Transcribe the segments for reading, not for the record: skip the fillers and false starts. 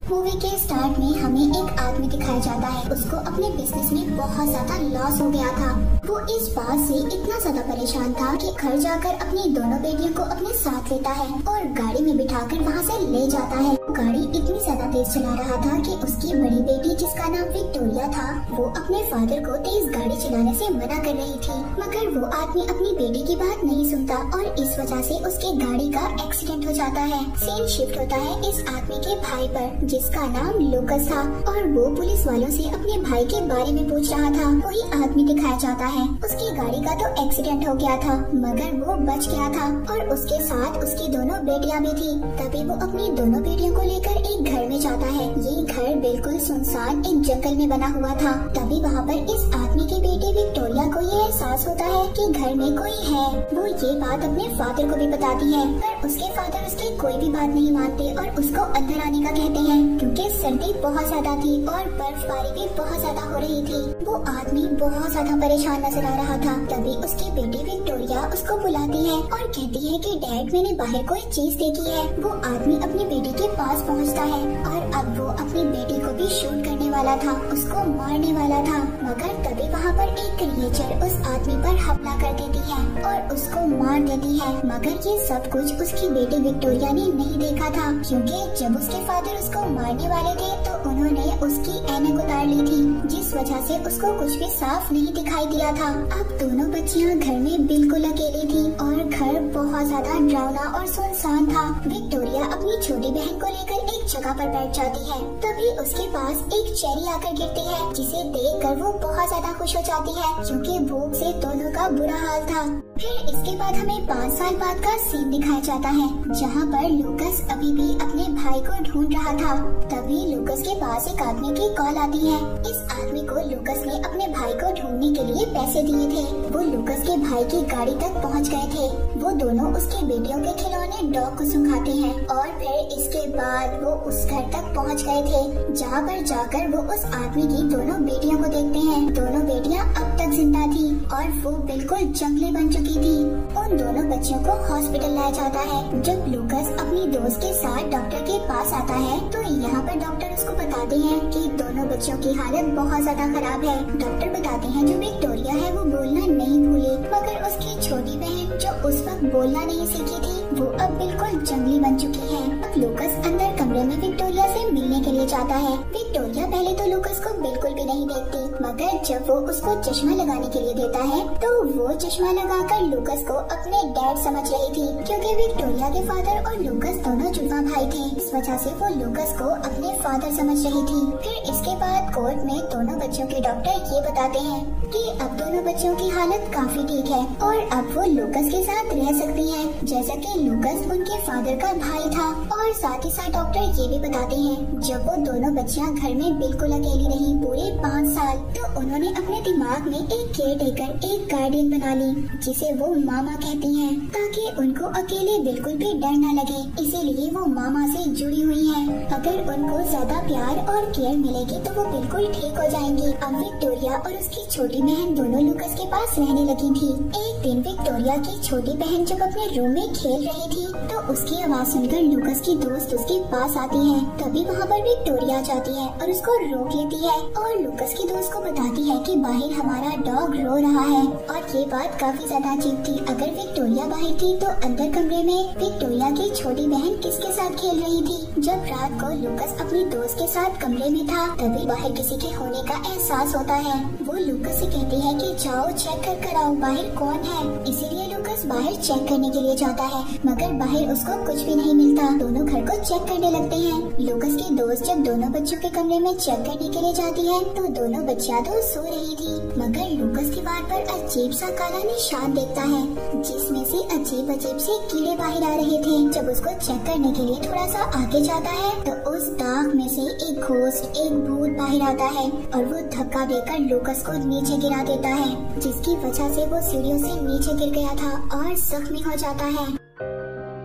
Movie के start में हमें एक आदमी दिखाया जाता है। उसको अपने बिजनेस में बहुत ज्यादा लॉस हो गया था। वो इस बात से इतना ज्यादा परेशान था कि घर जाकर अपनी दोनों बेटियों को अपने साथ लेता है और गाड़ी में बिठाकर वहाँ से ले जाता है। गाड़ी इतनी ज्यादा तेज चला रहा था कि उसकी बड़ी बेटी, जिसका नाम विक्टोरिया था, वो अपने फादर को तेज गाड़ी चलाने से मना कर रही थी, मगर वो आदमी अपनी बेटी की बात नहीं सुनता और इस वजह से उसके गाड़ी का एक्सीडेंट हो जाता है। सीन शिफ्ट होता है इस आदमी के भाई पर, जिसका नाम लूकस था, और वो पुलिस वालों से अपने भाई के बारे में पूछ रहा था। वही आदमी दिखाया जाता है। उसकी गाड़ी का तो एक्सीडेंट हो गया था, मगर वो बच गया था और उसके साथ उसकी दोनों बेटियां भी थी। तभी वो अपनी दोनों बेटियों को लेकर एक घर में जाता है। ये घर बिल्कुल सुनसान एक जंगल में बना हुआ था। तभी वहाँ पर इस आदमी की बेटी विक्टोरिया को ये एहसास होता है कि घर में कोई है। वो ये बात अपने फादर को भी बताती है, पर उसके फादर उसकी कोई भी बात नहीं मानते और उसको अंदर आने का कहते हैं, क्योंकि सर्दी बहुत ज्यादा थी और बर्फबारी भी बहुत ज्यादा हो रही थी। वो आदमी बहुत ज्यादा परेशान नजर आ रहा था। तभी उसकी बेटी विक्टोरिया उसको बुलाती है और कहती है कि डैड, मैंने बाहर कोई चीज देखी है। वो आदमी अपनी बेटी के पास पहुंचता है और अब वो अपनी बेटी को भी शूट करने वाला था, उसको मारने वाला था, मगर तभी वहाँ पर एक क्रिएचर उस आदमी पर हमला कर देती है और उसको मार देती है। मगर ये सब कुछ उसकी बेटी विक्टोरिया ने नहीं देखा था, क्योंकि जब उसके फादर उसको मारने वाले थे तो उन्होंने उसकी ऐनक उतार ली थी, जिस वजह से उसको कुछ भी साफ नहीं दिखाई दिया था। अब दोनों बच्चियां घर में बिल्कुल अकेली थी और घर बहुत ज्यादा डरावना और सुनसान था। विक्टोरिया अपनी छोटी बहन को लेकर एक जगह पर बैठ जाती है। तभी उसके पास एक चेरी आकर गिरती है, जिसे देखकर वो बहुत ज्यादा खुश हो जाती है, क्योंकि भूख से दोनों का बुरा हाल था। फिर इसके बाद हमें 5 साल बाद का सीन दिखाया जाता है, जहाँ पर लूकस अभी भी अपने भाई को ढूंढ रहा था। तभी लूकस के पास एक आदमी की कॉल आती है। इस आदमी को लूकस ने अपने भाई को ढूंढने के लिए पैसे दिए थे। वो लूकस के भाई की गाड़ी तक पहुँच गए थे। वो दोनों उसकी बेटियों के खिलौने डॉग को सुंघाते हैं और फिर इसके बाद वो उस घर तक पहुँच गए थे, जहाँ पर जाकर वो उस आदमी की दोनों बेटियों को देखते हैं। दोनों बेटियाँ अब तक जिंदा थी और वो बिल्कुल जंगली बन चुकी थी। उन दोनों बच्चियों को हॉस्पिटल लाया जाता है। जब लूकस अपनी दोस्त के साथ डॉक्टर के पास आता है तो यहाँ पर डॉक्टर उसको बताते हैं कि दोनों बच्चों की हालत बहुत ज्यादा खराब है। डॉक्टर बताते हैं जो विक्टोरिया है वो बोलना नहीं भूली, मगर उसकी छोटी बहन जो उस वक्त बोलना नहीं सीखी थी वो अब बिल्कुल जंगली बन चुकी है। अब लूकस अंदर कमरे में विक्टोरिया से मिलने के लिए जाता है। विक्टोरिया पहले तो लूकस को बिल्कुल भी नहीं देखती, मगर जब वो उसको चश्मा लगाने के लिए देता है तो वो चश्मा लगाकर लूकस को अपने डैड समझ रही थी, क्योंकि विक्टोरिया के फादर और लूकस दोनों जुड़वा भाई थे। इस वजह से वो लूकस को अपने फादर समझ रही थी। फिर इसके बाद कोर्ट में दोनों बच्चों के डॉक्टर ये बताते हैं कि अब दोनों बच्चों की हालत काफी ठीक है और अब वो लूकस के साथ रह सकती हैं, जैसा कि लूकस उनके फादर का भाई था। और साथ ही साथ डॉक्टर ये भी बताते हैं जब वो दोनों बच्चियां घर में बिल्कुल अकेली रही पूरे 5 साल, तो उन्होंने अपने दिमाग में एक केयर टेकर, एक गार्डियन बना ली, जिसे वो मामा कहती हैं, ताकि उनको अकेले बिल्कुल भी डर न लगे। इसीलिए वो मामा से जुड़ी हुई हैं। अगर उनको ज्यादा प्यार और केयर मिलेगी तो वो बिल्कुल ठीक हो जाएंगी। अब विक्टोरिया और उसकी छोटी बहन दोनों लूकस के पास रहने लगी थी। एक दिन विक्टोरिया की छोटी बहन जब अपने रूम में खेल रही थी तो उसकी आवाज सुनकर लूकस की दोस्त उसके पास आती है। तभी वहाँ पर विक्टोरिया जाती है और उसको रोक लेती है और लूकस की दोस्त को बताती है कि बाहर हमारा डॉग रो रहा है। और ये बात काफी ज्यादा अजीब थी। अगर विक्टोरिया बाहर थी तो अंदर कमरे में विक्टोरिया की छोटी बहन किसके साथ खेल रही थी। जब रात को लूकस अपनी दोस्त के साथ कमरे में था तभी बाहर किसी के होने का एहसास होता है। वो लूकस से कहती है कि जाओ चेक कर आओ बाहर कौन है। इसीलिए लूकस बाहर चेक करने के लिए जाता है, मगर बाहर उसको कुछ भी नहीं मिलता। दोनों घर को चेक करने लगते हैं। लूकस की दोस्त जब दोनों बच्चों के कमरे में चेक करने के लिए जाती है तो दोनों बच्चियां तो सो रही थी, मगर लूकस दीवार पर अजीब सा काला निशान देखता है, जिसमें से अजीब अजीब से कीड़े बाहर आ रहे थे। जब उसको चेक करने के लिए थोड़ा सा आगे जाता है तो उस दाग में से एक घोस्ट, एक भूत बाहर आता है और वो धक्का देकर लूकस को नीचे गिरा देता है, जिसकी वजह से वो सीढ़ियों से नीचे गिर गया था और जख्मी हो जाता है।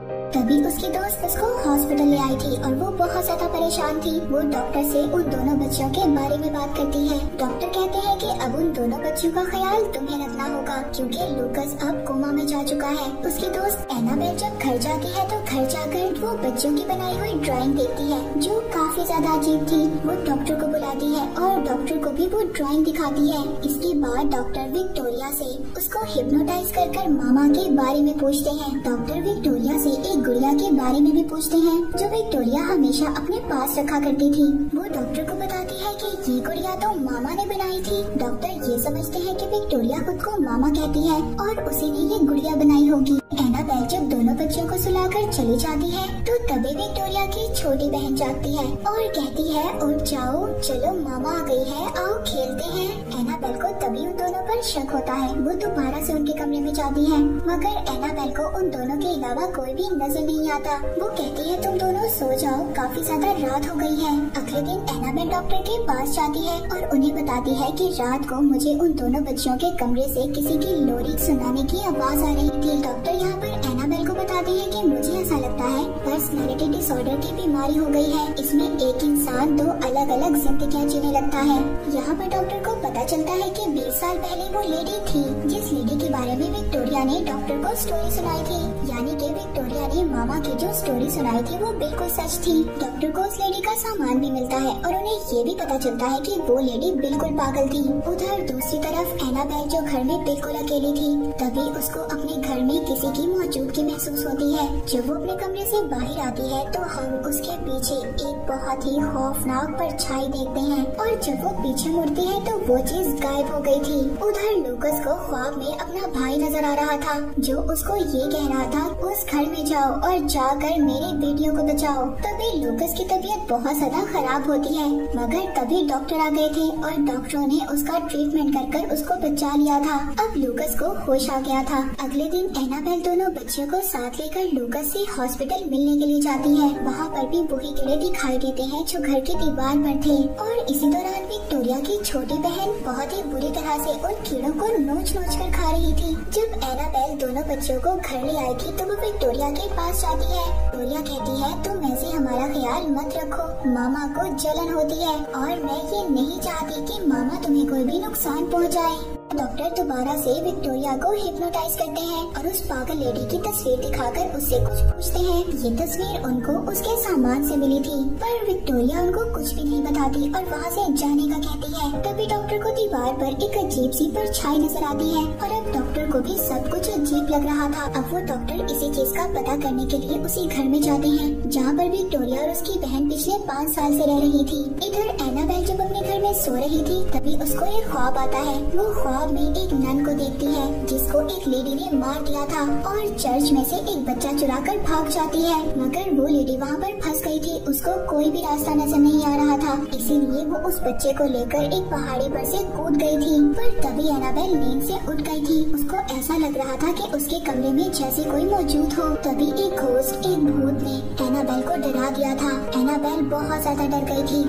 तभी उसकी दोस्त उसको हॉस्पिटल ले आई थी और वो बहुत ज्यादा परेशान थी। वो डॉक्टर से उन दोनों बच्चों के बारे में बात करती है। डॉक्टर कहते हैं कि अब उन दोनों बच्चों का ख्याल तुम्हें रखना होगा क्योंकि लूकस अब कोमा में जा चुका है। उसकी दोस्त एनाबेल जब घर जाती है तो घर जाकर वो बच्चों की बनाई हुई ड्राइंग देखती है जो काफी ज्यादा अजीब थी। वो डॉक्टर को बुलाती है और डॉक्टर को भी वो ड्राइंग दिखाती है। इसके बाद डॉक्टर विक्टोरिया से उसको हिप्नोटाइज कर मामा के बारे में पूछते हैं। डॉक्टर विक्टोरिया से एक गुड़िया के बारे में भी पूछते हैं जो विक्टोरिया हमेशा अपने पास रखा करती थी। वो डॉक्टर को बताती है कि ये गुड़िया तो मामा ने बनाई थी। डॉक्टर ये समझते हैं कि विक्टोरिया खुद को मामा कहती है और उसी ने ये गुड़िया बनाई होगी। एनाबेल जब दोनों बच्चों को सुलाकर चली जाती है तो तभी विक्टोरिया की छोटी बहन जागती है और कहती है उठ जाओ, चलो मामा आ गई है, आओ खेलते हैं। एनाबेल को तभी उन दोनों पर शक होता है। वो दोबारा से उनके कमरे में जाती है मगर एनाबेल को उन दोनों के अलावा कोई भी नजर नहीं आता। वो कहती है तुम दोनों सो जाओ, काफी ज्यादा रात हो गई है। अगले दिन एनाबेल डॉक्टर के पास जाती है और उन्हें बताती है कि रात को मुझे उन दोनों बच्चों के कमरे से किसी की लोरी सुनाने की आवाज आ रही थी। डॉक्टर यहाँ पर एनाबेल को बताती है कि मुझे ऐसा लगता है पर्सनैलिटी डिसऑर्डर की बीमारी हो गई है। इसमें एक इंसान दो अलग अलग जिंदगियाँ जीने लगता है। यहाँ पर डॉक्टर को पता चलता है कि 20 साल पहले वो लेडी थी जिस लेडी के बारे में विक्टोरिया ने डॉक्टर को स्टोरी सुनाई थी। यानी कि विक्टोरिया ने मामा की जो स्टोरी सुनाई थी वो बिल्कुल सच थी। डॉक्टर को उस लेडी का सामान भी मिलता है और उन्हें ये भी पता चलता है कि वो लेडी बिल्कुल पागल थी। उधर दूसरी तरफ एनाबेल जो घर में बिल्कुल अकेली थी तभी उसको अपने घर में किसी की मौजूदगी महसूस होती है। जब वो अपने कमरे से बाहर आती है तो हम उसके पीछे एक बहुत ही खौफनाक परछाई देखते हैं और जब वो पीछे मुड़ती है तो वो चीज गायब हो गई थी। उधर लूकस को ख्वाब में अपना भाई नजर आ रहा था जो उसको ये कह रहा था उस घर में जाओ और जाकर मेरी बेटियों को बचाओ। तभी लूकस की तबीयत बहुत ज्यादा खराब होती है मगर तभी डॉक्टर आ गए थे और डॉक्टरों ने उसका ट्रीटमेंट कर उसको बचा लिया था। अब लूकस को होश आ गया था। अगले दिन एनाबेल दोनों बच्चों को साथ लेकर लूकस से हॉस्पिटल मिलने के लिए जाती है। वहाँ पर भी वही कीड़े दिखाई देते हैं जो घर की दीवार पर थे और इसी दौरान विक्टोरिया की छोटी बहन बहुत ही बुरी तरह से उन कीड़ों को नोच कर खा रही थी। जब एनाबेल दोनों बच्चों को घर ले आई थी तो वो विक्टोरिया के पास जाती है। विक्टोरिया कहती है तुम ऐसे हमारा ख्याल मत रखो, मामा को जलन होती है और मैं ये नहीं चाहती कि मामा तुम्हें कोई भी नुकसान पहुँचाए। डॉक्टर दोबारा से विक्टोरिया को हिप्नोटाइज करते हैं और उस पागल लेडी की तस्वीर दिखाकर उससे कुछ पूछते हैं। ये तस्वीर उनको उसके सामान से मिली थी पर विक्टोरिया उनको कुछ भी नहीं बताती और वहाँ से जाने का कहती है। तभी डॉक्टर को दीवार पर एक अजीब सी परछाई नजर आती है और अब डॉक्टर को भी सब कुछ अजीब लग रहा था। अब वो डॉक्टर इसी चीज का पता करने के लिए उसी घर में जाते हैं जहाँ पर विक्टोरिया और उसकी बहन पिछले 5 साल से रह रही थी। इधर एनाबेल जब अपने घर में सो रही थी तभी उसको एक ख्वाब आता है। वो ख्वाब में एक नन को देखती है जिसको एक लेडी ने मार दिया था और चर्च में से एक बच्चा चुराकर भाग जाती है मगर वो लेडी वहाँ पर फंस गई थी। उसको कोई भी रास्ता नजर नहीं आ रहा था इसीलिए वो उस बच्चे को लेकर एक पहाड़ी पर से कूद गई थी। पर तभी एनाबेल नींद से उठ गई थी। उसको ऐसा लग रहा था कि उसके कमरे में जैसे कोई मौजूद हो। तभी एक घोस्ट, एक भूत ने एनाबेल को डरा दिया था। एनाबेल बहुत ज्यादा डर गई थी।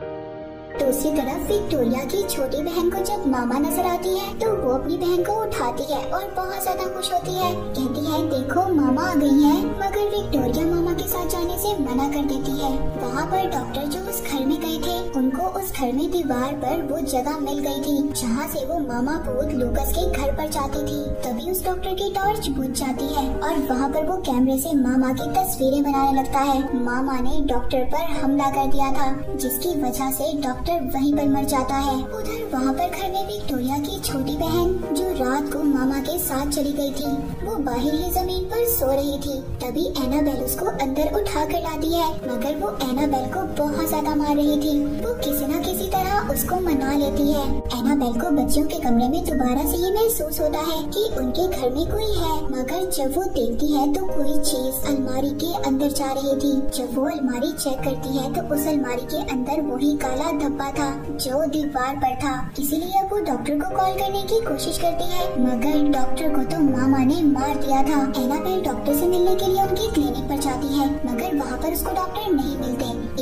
दूसरी तरफ विक्टोरिया की छोटी बहन को जब मामा नजर आती है तो वो अपनी बहन को उठाती है और बहुत ज्यादा खुश होती है। कहती है देखो मामा आ गई है मगर विक्टोरिया मामा के साथ जाने से मना कर देती है। वहाँ पर डॉक्टर जो उस घर में गए थे उनको उस घर में दीवार पर वो जगह मिल गई थी जहाँ से वो मामा भूत लूकस के घर पर जाती थी। तभी उस डॉक्टर की टॉर्च बुझ जाती है और वहाँ पर वो कैमरे से मामा की तस्वीरें बनाने लगता है। मामा ने डॉक्टर पर हमला कर दिया था जिसकी वजह से डॉक्टर वहीं पर मर जाता है। उधर वहाँ पर घर में विक्टोरिया की छोटी बहन जो रात को मामा के साथ चली गई थी वो बाहर ही जमीन पर सो रही थी। तभी एनाबेल उसको अंदर उठा कर लाती है मगर वो एनाबेल को बहुत ज्यादा मार रही थी। वो किसी न किसी तरह उसको मना लेती है। एनाबेल को बच्चों के कमरे में दोबारा से ये महसूस होता है कि उनके घर में कोई है मगर जब वो देखती है तो कोई चीज अलमारी के अंदर जा रही थी। जब वो अलमारी चेक करती है तो उस अलमारी के अंदर वही काला धब्बा था जो दीवार पर था। इसीलिए वो डॉक्टर को कॉल करने की कोशिश करती है मगर डॉक्टर को तो मामा ने मार दिया था। एनाबेल डॉक्टर से मिलने के लिए उनकी क्लिनिक पर जाती है मगर वहाँ पर उसको डॉक्टर नहीं मिलते।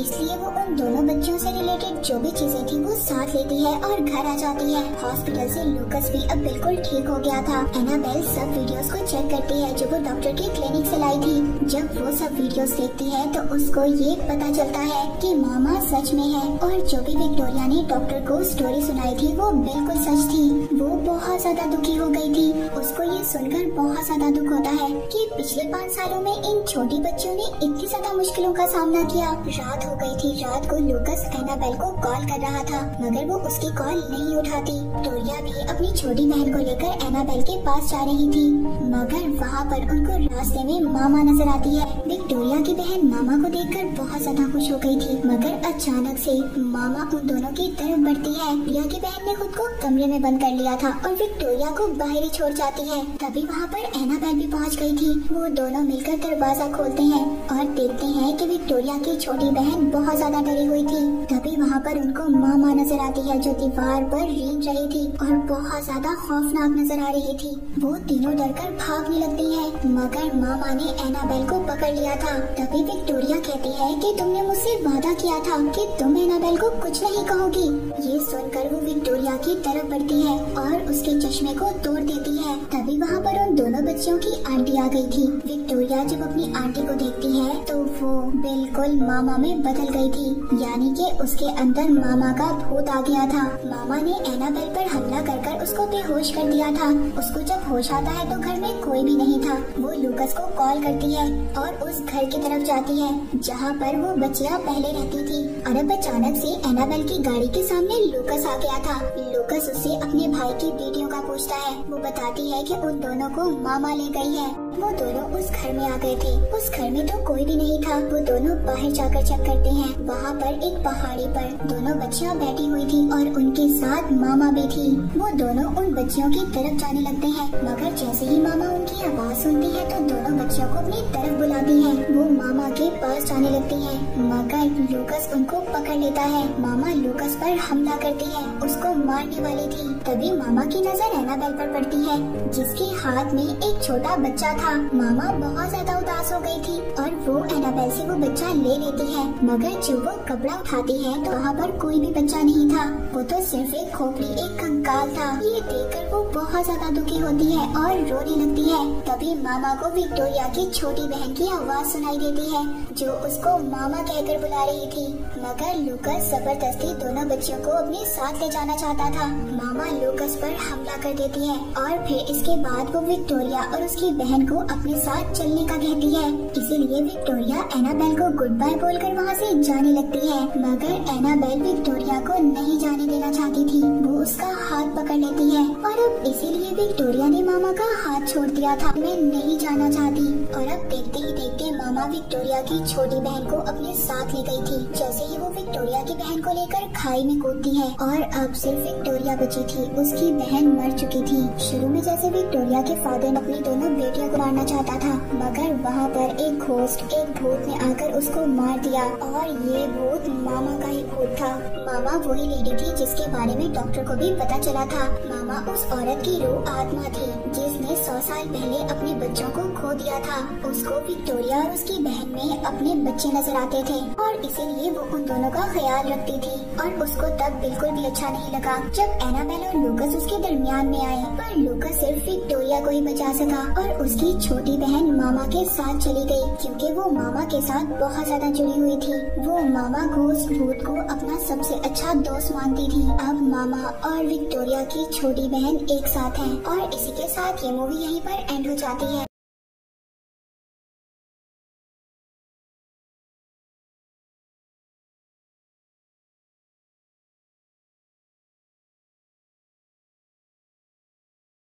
इसलिए वो उन दोनों बच्चों से रिलेटेड जो भी चीजें थी वो साथ लेती है और घर आ जाती है। हॉस्पिटल से लूकस भी अब बिल्कुल ठीक हो गया था। एनाबेल सब वीडियोस को चेक करती है जो वो डॉक्टर के क्लिनिक से लाई थी। जब वो सब वीडियोस देखती है तो उसको ये पता चलता है कि मामा सच में है और जो भी विक्टोरिया ने डॉक्टर को स्टोरी सुनाई थी वो बिल्कुल सच थी। वो बहुत ज्यादा दुखी हो गई थी। उसको ये सुनकर बहुत ज्यादा दुख होता है कि पिछले 5 सालों में इन छोटी बच्चियों ने इतनी ज्यादा मुश्किलों का सामना किया। रात हो गई थी। रात को लूकस एनाबेल को कॉल कर रहा था मगर वो उसकी कॉल नहीं उठाती। विक्टोरिया भी अपनी छोटी बहन को लेकर एनाबेल के पास जा रही थी मगर वहाँ पर उनको रास्ते में मामा नजर आती है। विक्टोरिया की बहन मामा को देखकर बहुत ज्यादा खुश हो गई थी मगर अचानक से मामा उन दोनों की तरफ बढ़ती है। विक्टोरिया की बहन ने खुद को कमरे में बंद कर लिया था और विक्टोरिया को बाहर ही छोड़ जाती है। तभी वहाँ पर एनाबेल भी पहुँच गई थी। वो दोनों मिलकर दरवाजा खोलते हैं और देखते हैं कि विक्टोरिया की छोटी बहन बहुत ज्यादा डरी हुई थी। तभी वहाँ पर उनको मामा नजर आती है जो दीवार पर रेंग रही थी और बहुत ज्यादा खौफनाक नजर आ रही थी। वो तीनों डरकर भागने लगती है मगर मामा ने एनाबेल को पकड़ लिया था। तभी विक्टोरिया कहती है कि तुमने मुझसे वादा किया था कि तुम एनाबेल को कुछ नहीं कहोगी। ये सुनकर वो विक्टोरिया की तरफ बढ़ती है और उसके चश्मे को तोड़ देती है। तभी वहाँ पर उन दोनों बच्चियों की आंटी आ गई थी। विक्टोरिया जब अपनी आंटी को देखती है तो वो बिल्कुल मामा में बदल गई थी यानी कि उसके अंदर मामा का भूत आ गया था। मामा ने एनाबेल पर हमला कर उसको बेहोश कर दिया था। उसको जब होश आता है तो घर में कोई भी नहीं था। वो लूकस को कॉल करती है और उस घर की तरफ जाती है जहाँ पर वो बच्चियाँ पहले रहती थी। और अब अचानक से एनाबेल की गाड़ी के सामने लूकस आ गया था। लूकस उससे अपने भाई की वीडियो का पूछता है। वो बताती है कि उन दोनों को मामा ले गई है। वो दोनों उस घर में आ गए थे। उस घर में तो कोई भी नहीं था। वो दोनों बाहर जाकर चेक करते हैं। वहाँ पर एक पहाड़ी पर दोनों बच्चियाँ बैठी हुई थी और उनके साथ मामा भी थी। वो दोनों उन बच्चियों की तरफ जाने लगते हैं मगर जैसे ही मामा उनकी आवाज सुनती है तो दोनों बच्चियों को अपनी तरफ बुलाती है। वो मामा के पास जाने लगती है मगर लूकस उनको पकड़ लेता है। मामा लूकस पर हमला करती है, उसको मारने वाली थी। तभी मामा की नजर एनाबेल पर पड़ती है जिसके हाथ में एक छोटा बच्चा था। मामा बहुत ज्यादा उदास हो गई थी और वो एनाबेल से वो बच्चा ले लेती है मगर जब वो कपड़ा उठाती है तो वहाँ पर कोई भी बच्चा नहीं था। वो तो सिर्फ एक खोपड़ी, एक कंकाल था। ये देखकर वो बहुत ज्यादा दुखी होती है और रोने लगती है। तभी मामा को विक्टोरिया की छोटी बहन की आवाज सुनाई देती है जो उसको मामा कहकर बुला रही थी मगर लूकस जबरदस्ती दोनों बच्चियों को अपने साथ ले जाना चाहता था। मामा लूकस पर हमला कर देती है और फिर इसके बाद वो विक्टोरिया और उसकी बहन को अपने साथ चलने का कहती है। इसीलिए विक्टोरिया एनाबेल को गुड बाय बोलकर वहाँ से जाने लगती है मगर एनाबेल विक्टोरिया को नहीं जाने देना चाहती थी। वो उसका हाथ पकड़ लेती है और अब इसीलिए विक्टोरिया ने मामा का हाथ छोड़ दिया था। मैं नहीं जाना चाहती। और अब देखते ही देखते मामा विक्टोरिया की छोटी बहन को अपने साथ ले गई थी। जैसे ही वो विक्टोरिया की बहन को लेकर खाई में कूदती है और अब सिर्फ विक्टोरिया बची थी। उसकी बहन मर चुकी थी। शुरू में जैसे विक्टोरिया के फादर अपनी दोनों बेटियों को मारना चाहता था मगर वहाँ पर एक घोस्ट, एक भूत ने आकर उसको मार दिया और ये भूत मामा का ही भूत था। मामा वही लेडी थी जिसके बारे में डॉक्टर को भी पता चला था। मामा उस औरत की रूह आत्मा थी जिसने 100 साल पहले अपने बच्चों को खो दिया था। उसको विक्टोरिया और उसकी बहन में अपने बच्चे नजर आते थे और इसीलिए वो उन दोनों का ख्याल रखती थी। और उसको तब बिल्कुल भी अच्छा नहीं लगा जब एनाबेल और लूकस उसके दरमियान में आए। पर लूकस सिर्फ विक्टोरिया को ही बचा सका और उसकी छोटी बहन मामा के साथ चली गई क्योंकि वो मामा के साथ बहुत ज्यादा जुड़ी हुई थी। वो मामा घोस्ट भूत को अपना सबसे अच्छा दोस्त मानती थी। अब मामा और विक्टोरिया की छोटी बहन एक साथ हैं और इसी के साथ ये मूवी यहीं पर एंड हो जाती है।